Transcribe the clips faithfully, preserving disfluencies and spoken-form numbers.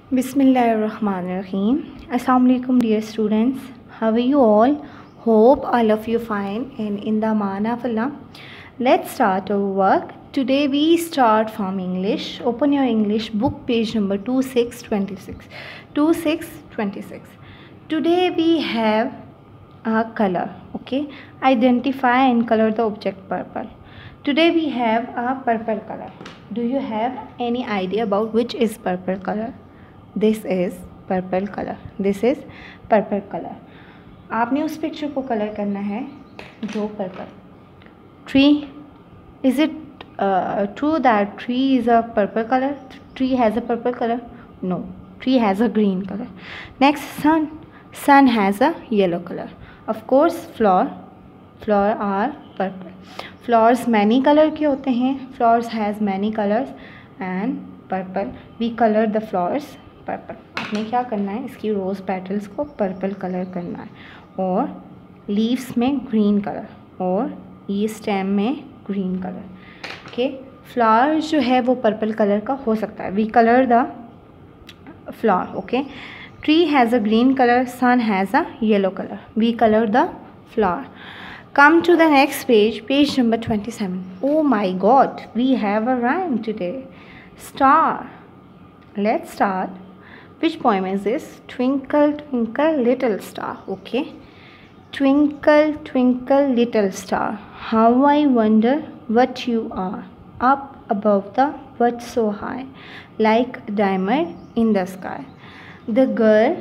Bismillahirrahmanirrahim. Assalamu alaikum dear students. How are you all? Hope all of you fine and in the aman of Allah. Let's start our work. Today we start from English. Open your English book page number two six two six. two six two six. Today we have a color. Okay. Identify and color the object purple. Today we have a purple color. Do you have any idea about which is purple color? This is purple color. This is purple color. आपने उस picture को colour करना है जो purple. Tree. Is it uh, true that tree is a purple color? Tree has a purple color? No. Tree has a green color. Next, sun. Sun has a yellow color. Of course, flower. Flower are purple. Flowers many color के होते हैं. Flowers has many colors and purple. We color the flowers purple. आपने क्या करना है, इसकी rose petals को purple colour करना है और लीव्स में ग्रीन कलर और ये स्टेम में ग्रीन कलर. ओके. फ्लावर जो है वो पर्पल कलर का हो सकता है. We colour the flower. Okay. Tree has a green colour. Sun has a yellow colour. We colour the flower. Come to the next page, page number twenty-seven. Oh my God, we have a rhyme today. Star. Let's start. Which poem is this? Twinkle, twinkle, little star. Okay. Twinkle, twinkle, little star. How I wonder what you are. Up above the what so high, like a diamond in the sky. The girl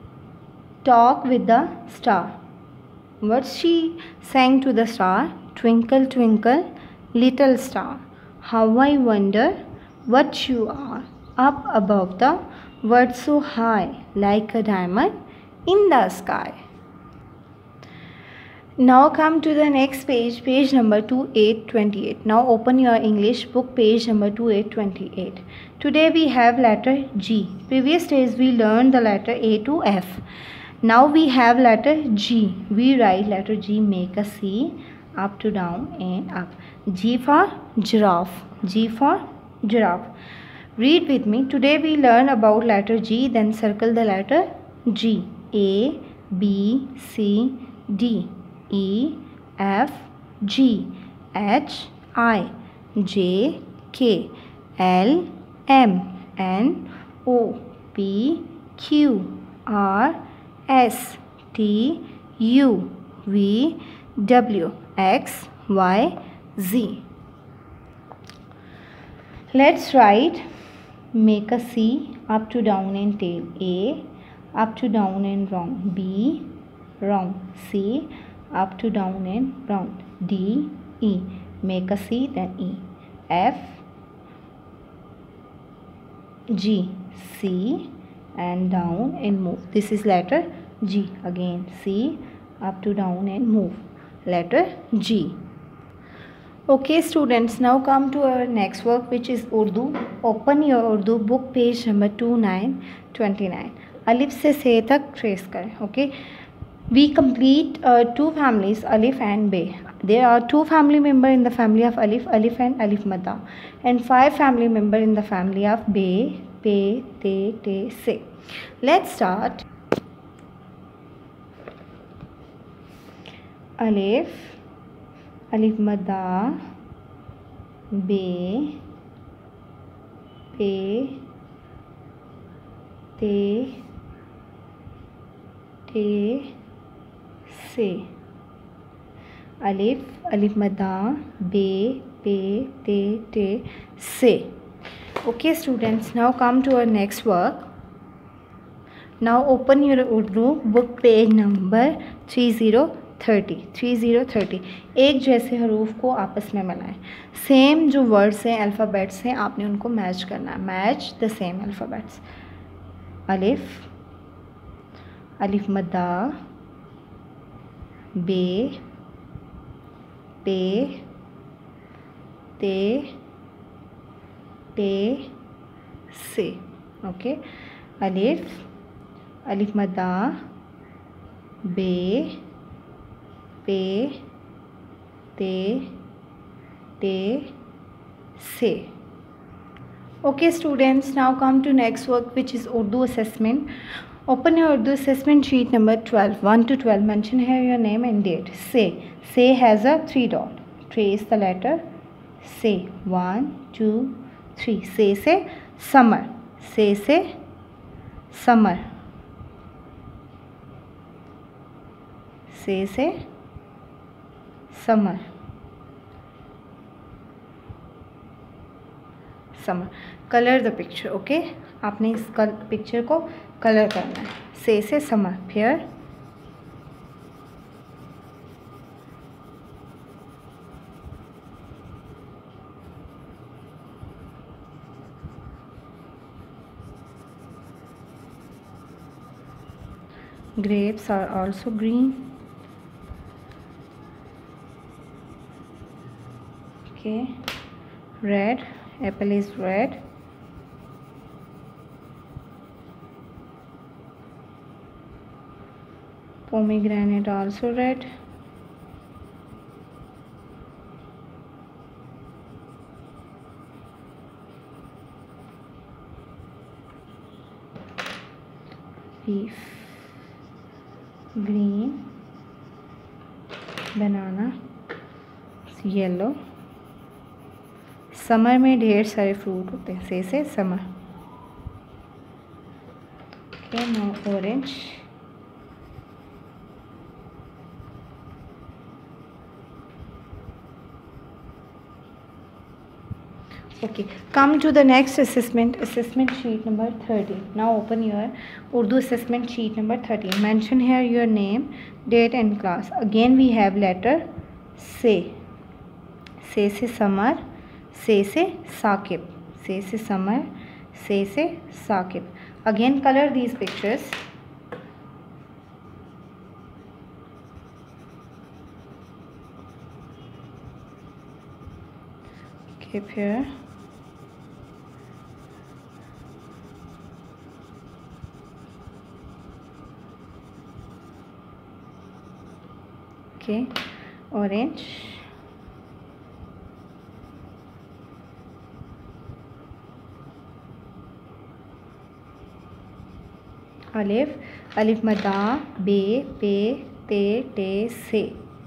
talked with the star. What she sang to the star? Twinkle, twinkle, little star. How I wonder what you are. Up above the world so high, like a diamond in the sky. Now come to the next page, page number twenty-eight twenty-eight. Now open your English book, page number twenty-eight twenty-eight. Today we have letter G. Previous days we learned the letter A to F. Now we have letter G. We write letter G, make a C, up to down and up. G for giraffe. G for giraffe. Read with me. Today we learn about letter G, then circle the letter G. A, B, C, D, E, F, G, H, I, J, K, L, M, N, O, P, Q, R, S, T, U, V, W, X, Y, Z. Let's write. Make a C, up to down and tail. A, up to down and round. B, round. C, up to down and round. D, E. Make a C, then E. F, G, C, and down and move. This is letter G. Again C, up to down and move. Letter G. Okay students, now come to our next work, which is Urdu. Open your Urdu book, page number twenty-nine twenty-nine. Alif से से तक trace करें. Okay. We complete uh, two families, Alif and Be. There are two family members in the family of Alif, Alif and Alif Madda, and five family members in the family of Be, Pe, Te, Te, Se. Let's start. Alif, Alif Madda, Be, Pe, Te, Te, Se. Alif, Alif Madda, Be, Pe, Te, Te, Se. Okay students, now come to our next work. Now open your Urdu book, page number thirty thirty. Thirty thirty. एक जैसे हरूफ को आपस में मिलाएं. Same जो words हैं, alphabets हैं, आपने उनको मैच करना है. Match the same alphabets. अलिफ, अलिफ मद्दा, बे, पे, ते, टे, से. ओके. अलिफ, अलिफ मद्दा, बे, पे, ते, टे, से. Okay students, now come to next work, which is Urdu assessment. Open your Urdu assessment sheet number twelve. one to twelve. Mention here your name and date. Say. Say has a three dot. Trace the letter. Say. one, two, three. Say say summer. Say say summer. Say say summer. Summer. Colour the picture. Okay, आपने इस picture को colour करना है. Say say summer. Fair. grapes are also green. Okay, red. Apple is red. Pomegranate also red. Leaf green. Banana yellow. Summer में ढेर सारे fruit होते हैं. Say say summer. Okay, now orange. Okay, come to the next assessment, assessment sheet number thirteen. Now open your Urdu assessment sheet number thirteen. Mention here your name, date and class. Again we have letter से. से say summer. से से साकिब. से say summer. से से Saqib. Again color these pictures. Keep here. Okay, orange. Alif. Alif mada. Be. Pe. Te. Te. Se.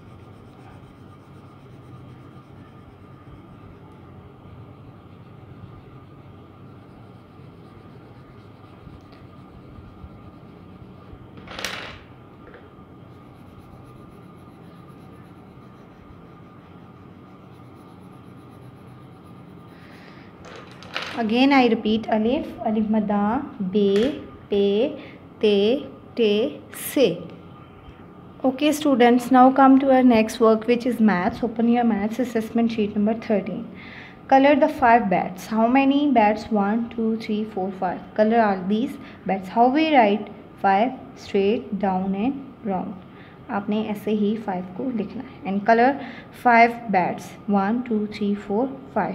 Again I repeat, alif, alif mada, be, pe, te, te, se. Okay students, now come to our next work, which is maths. Open your maths assessment sheet number thirteen. Color the five bats. How many bats? one, two, three, four, five. Color all these bats. How we write? five straight, down and round. आपने ऐसे ही five को लिखना है. And color five bats. one, two, three, four, five.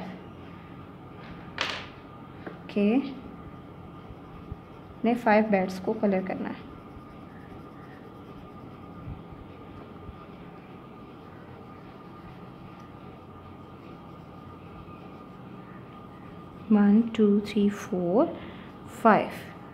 Okay, ने five bats को colour करना है. One two three four five.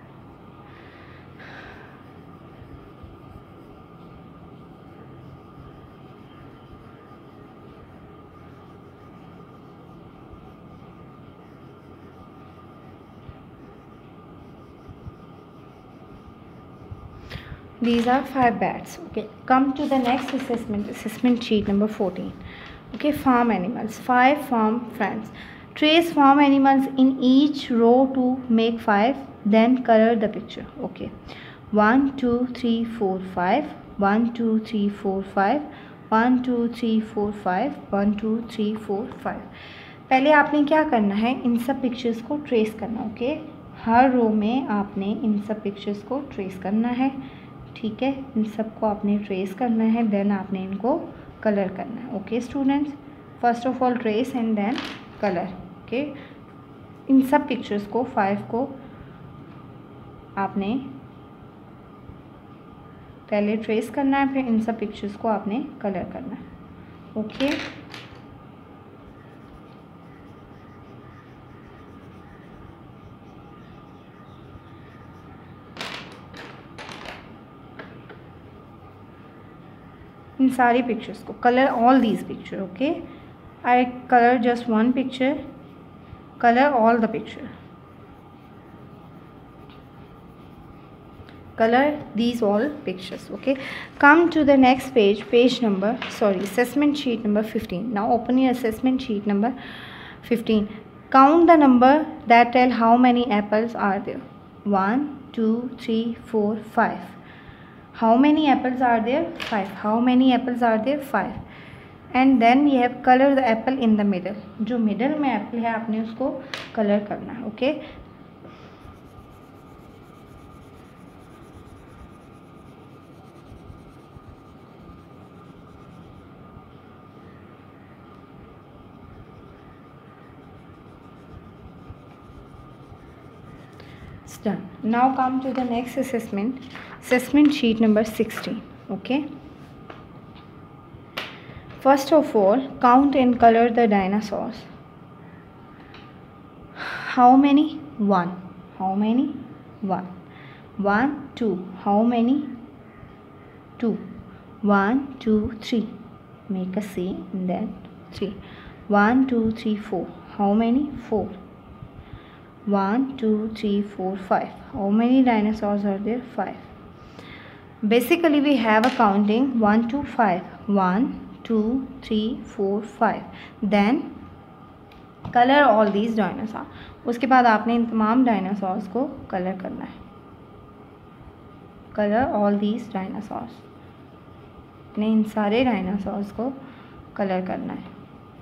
These are five bats. Okay, come to the next assessment, assessment sheet number fourteen. Okay, farm animals. Five farm friends. Trace farm animals in each row to make five, then color the picture. Okay, one, two, three, four, five. one, two, three, four, five. one, two, three, four, five. one, two, three, four, five. पहले आपने क्या करना है, इन सब pictures को trace करना. Okay, हर रो में आपने इन सब पिक्चर्स को ट्रेस करना है. ठीक है, इन सबको आपने ट्रेस करना है, देन आपने इनको कलर करना है. Okay students, first of all trace and then colour. Okay, इन सब पिक्चर्स को फाइव को आपने पहले ट्रेस करना है, फिर इन सब पिक्चर्स को आपने कलर करना है. ओके, इन सारी पिक्चर्स को colour all these picture. Okay, I colour just one picture, color all the picture, color these all pictures. Okay, come to the next page, page number sorry assessment sheet number fifteen. Now open your assessment sheet number fifteen. Count the number that tell how many apples are there. One, two, three, four, five. How many apples are there? Five. How many apples are there? Five. And then we have colour the apple in the middle. जो middle में apple है आपने उसको colour करना है. Okay, done. Now come to the next assessment, assessment sheet number sixteen. Okay, first of all, count and color the dinosaurs. How many? One. How many? One. One, two. How many? Two. One, two, three. Make a C and then three. One, two, three, four. How many? Four. One, two, three, four, five. How many dinosaurs are there? Five. Basically, we have a counting one to five. One, two, three, four, five. Then color all these dinosaurs. उसके बाद आपने इन तमाम dinosaurs को colour करना है. Colour all these dinosaurs. आपने इन सारे डायनासॉर्स को कलर करना है.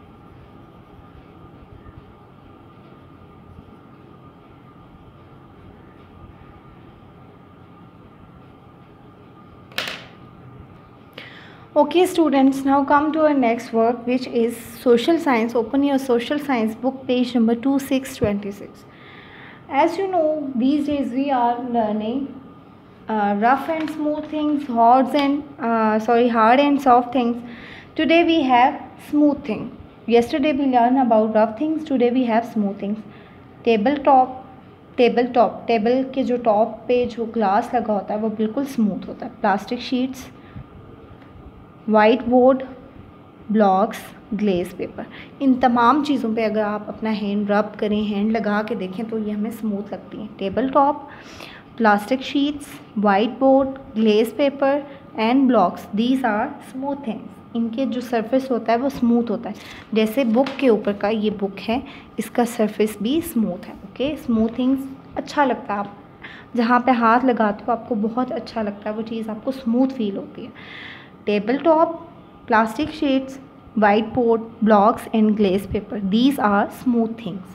Okay students, now come to our next work, which is social science. Open your social science book, page number two six two six. As you know, these days we are learning uh, rough and smooth things, hard and uh, sorry hard and soft things. Today we have smooth thing. Yesterday we learned about rough things. Today we have smooth things. Tabletop. Table top, table के जो top पे जो glass लगा होता है वो बिल्कुल smooth होता है. Plastic sheets, white board, blocks, glaze paper, इन तमाम चीज़ों पे अगर आप अपना हैंड रब करें, हैंड लगा के देखें तो ये हमें स्मूथ लगती हैं. Table top, plastic sheets, white board, glaze paper and blocks, these are smooth things. इनके जो सरफेस होता है वो स्मूथ होता है. जैसे बुक के ऊपर का ये बुक है, इसका सरफेस भी स्मूथ है. ओके, स्मूथ थिंग्स अच्छा लगता है. आप जहाँ पे हाथ लगाते हो आपको बहुत अच्छा लगता है, वो चीज़ आपको स्मूथ फील होती है. Table top, plastic sheets, white board, blocks and glaze paper, these are smooth things.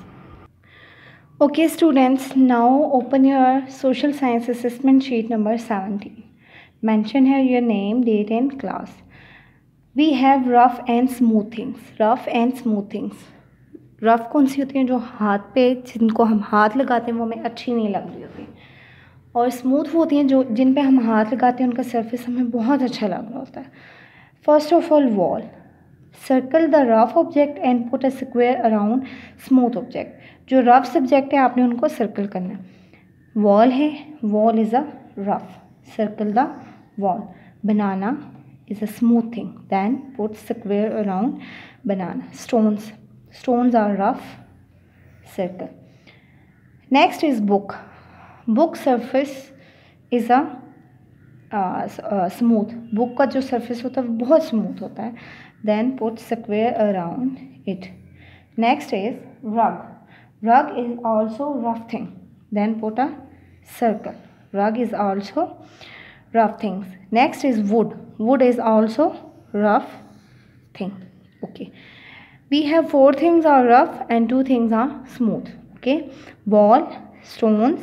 Okay students, now open your social science assessment sheet number seventeen. Mention here your name, date and class. We have rough and smooth things. Rough and smooth things. Rough कौन सी होती हैं? जो हाथ पे, जिनको हम हाथ लगाते हैं वो हमें अच्छी नहीं लग रही होती. और स्मूथ वो होती हैं जो जिन पे हम हाथ लगाते हैं उनका सरफेस हमें बहुत अच्छा लग रहा होता है. First of all, wall. Circle the rough object and put a square around smooth object. जो रफ सब्जेक्ट है आपने उनको सर्कल करना है. वॉल है, wall is a rough, circle the wall. Banana is a smooth thing, then put square around banana. Stones, stones are rough, circle. Next is book. Book surface is a uh, uh, smooth. book का जो surface होता है वो बहुत smooth होता है. then put square around it. Next is rug. Rug is also rough thing, then put a circle. Rug is also rough things. Next is wood. Wood is also rough thing. Okay, we have four things are rough and two things are smooth. Okay, wall, stones,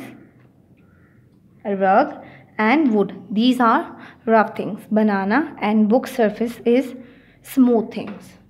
rug and wood, these are rough things. Banana and book surface is smooth things.